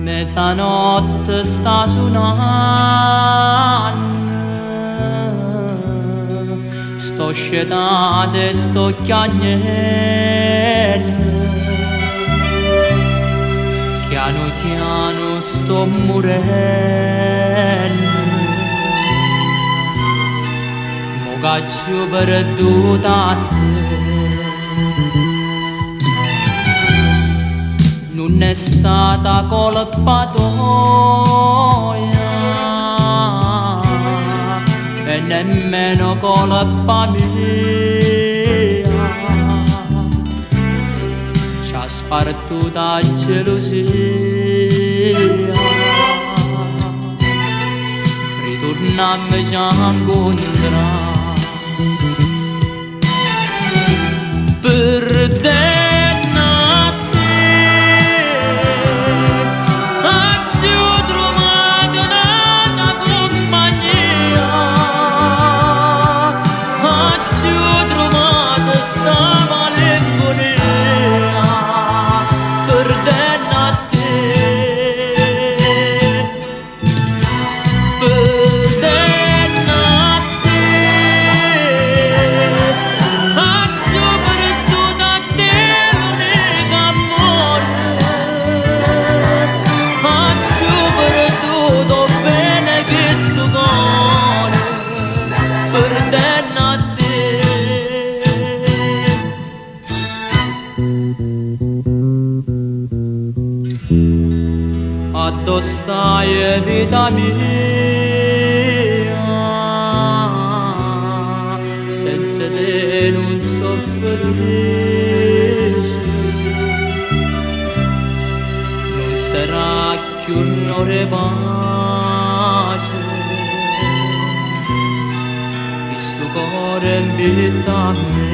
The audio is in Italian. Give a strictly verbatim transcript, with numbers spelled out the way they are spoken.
Mezzanotte sta suonando, sto scetando e sto chiagnendo, piano piano sto morendo, mo caccio perduta a te. Non è stata colpa tua e nemmeno colpa mia, ci ha spartuta gelosia, ritorniamo già incontrare per te. Addo stai vita mia, senza te non so felice, non sarà più un'ora pace, questo cuore invita a me.